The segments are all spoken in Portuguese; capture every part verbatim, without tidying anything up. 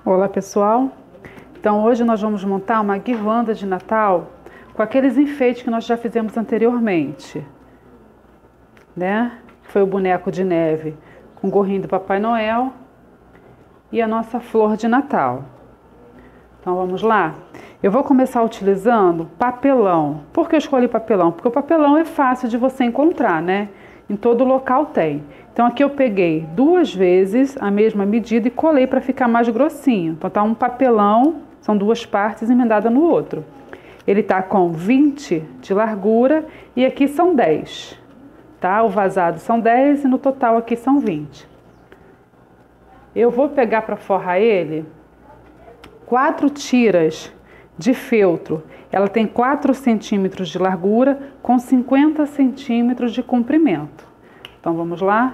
Olá pessoal, então hoje nós vamos montar uma guirlanda de Natal com aqueles enfeites que nós já fizemos anteriormente, né? Foi o boneco de neve com o gorrinho do Papai Noel e a nossa flor de Natal. Então vamos lá? Eu vou começar utilizando papelão. Por que eu escolhi papelão? Porque o papelão é fácil de você encontrar, né? Em todo local tem. Então aqui eu peguei duas vezes a mesma medida e colei para ficar mais grossinho. Então tá um papelão, são duas partes emendadas no outro. Ele tá com vinte de largura e aqui são dez, tá? O vazado são dez e no total aqui são vinte. Eu vou pegar para forrar ele quatro tiras de feltro. Ela tem quatro centímetros de largura com cinquenta centímetros de comprimento. Então vamos lá?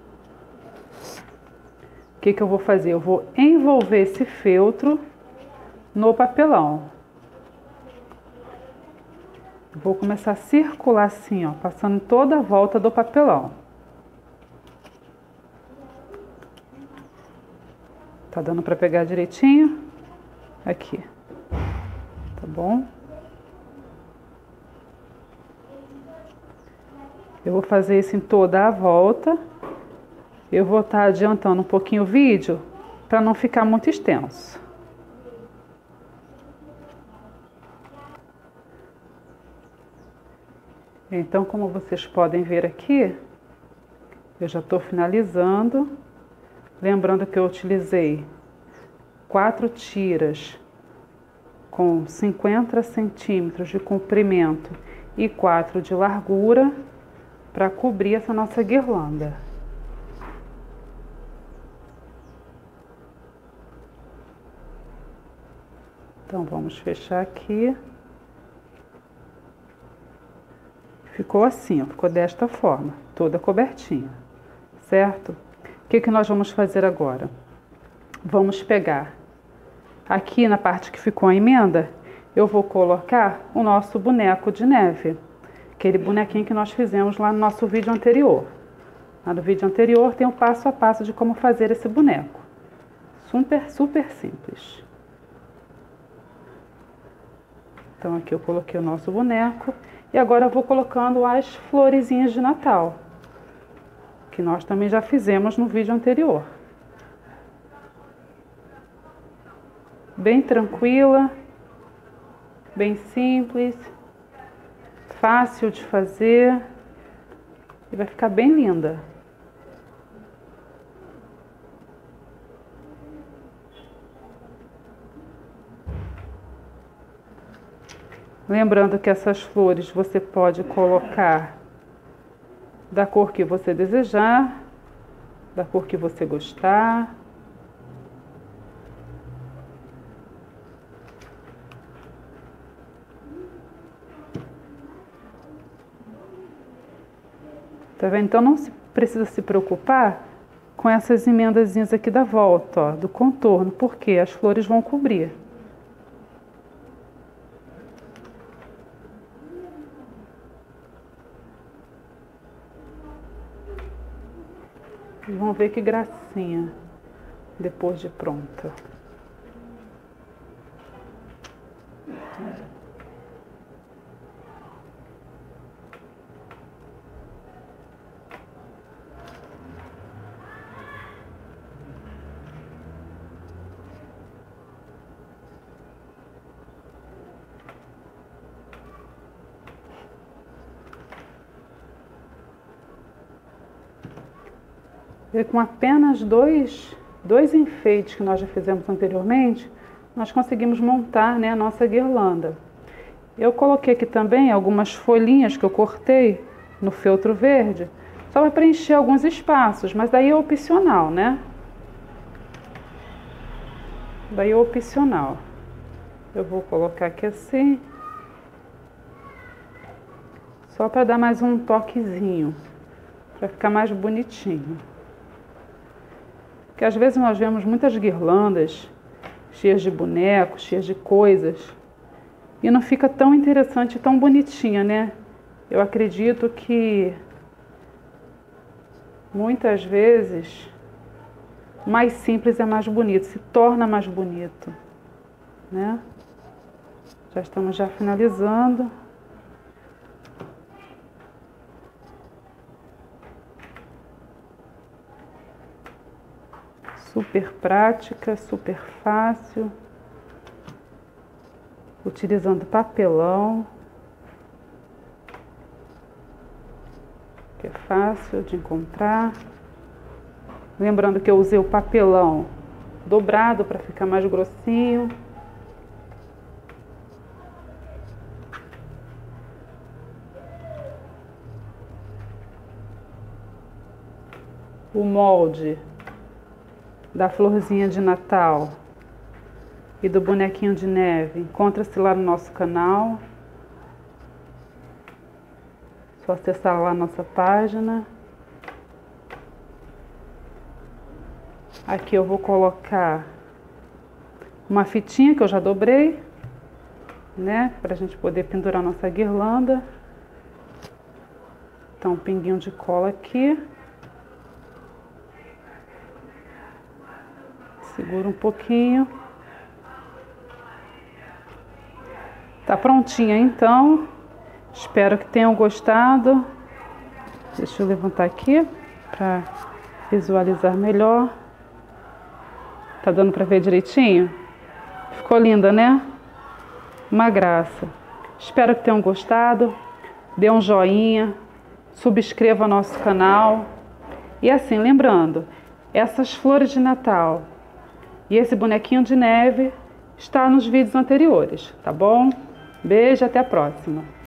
O que que eu vou fazer? Eu vou envolver esse feltro no papelão. Vou começar a circular assim, ó, passando toda a volta do papelão. Tá dando para pegar direitinho? Aqui. Tá bom? Eu vou fazer isso em toda a volta. Eu vou estar adiantando um pouquinho o vídeo para não ficar muito extenso. Então, como vocês podem ver aqui, eu já estou finalizando. Lembrando que eu utilizei quatro tiras com cinquenta centímetros de comprimento e quatro de largura para cobrir essa nossa guirlanda. Então vamos fechar aqui. Ficou assim, ó, ficou desta forma, toda cobertinha, certo? O que que nós vamos fazer agora? Vamos pegar aqui na parte que ficou a emenda, eu vou colocar o nosso boneco de neve. Aquele bonequinho que nós fizemos lá no nosso vídeo anterior. Lá no vídeo anterior tem o passo a passo de como fazer esse boneco. Super, super simples. Então aqui eu coloquei o nosso boneco. E agora eu vou colocando as florezinhas de Natal. Que nós também já fizemos no vídeo anterior. Bem tranquila. Bem simples. Fácil de fazer e vai ficar bem linda. Lembrando que essas flores você pode colocar da cor que você desejar, da cor que você gostar. Tá vendo? Então não se precisa se preocupar com essas emendazinhas aqui da volta, ó, do contorno, porque as flores vão cobrir. E vão ver que gracinha depois de pronta. E com apenas dois, dois enfeites que nós já fizemos anteriormente, nós conseguimos montar, né, a nossa guirlanda. Eu coloquei aqui também algumas folhinhas que eu cortei no feltro verde, só para preencher alguns espaços, mas daí é opcional, né? Daí é opcional. Eu vou colocar aqui assim, só para dar mais um toquezinho, para ficar mais bonitinho. Porque às vezes nós vemos muitas guirlandas cheias de bonecos, cheias de coisas, e não fica tão interessante, tão bonitinha, né? Eu acredito que muitas vezes mais simples é mais bonito, se torna mais bonito, né? Já estamos já finalizando. Super prática, super fácil. Utilizando papelão, que é fácil de encontrar. Lembrando que eu usei o papelão dobrado para ficar mais grossinho. O molde da florzinha de Natal e do bonequinho de neve encontra-se lá no nosso canal. Só acessar lá a nossa página. Aqui eu vou colocar uma fitinha que eu já dobrei, né? Pra gente poder pendurar nossa guirlanda. Então, um pinguinho de cola aqui. Segura um pouquinho. Tá prontinha então. Espero que tenham gostado. Deixa eu levantar aqui para visualizar melhor. Tá dando para ver direitinho? Ficou linda, né? Uma graça. Espero que tenham gostado. Dê um joinha, subscreva nosso canal. E assim, lembrando, essas flores de Natal e esse bonequinho de neve está nos vídeos anteriores, tá bom? Beijo, até a próxima.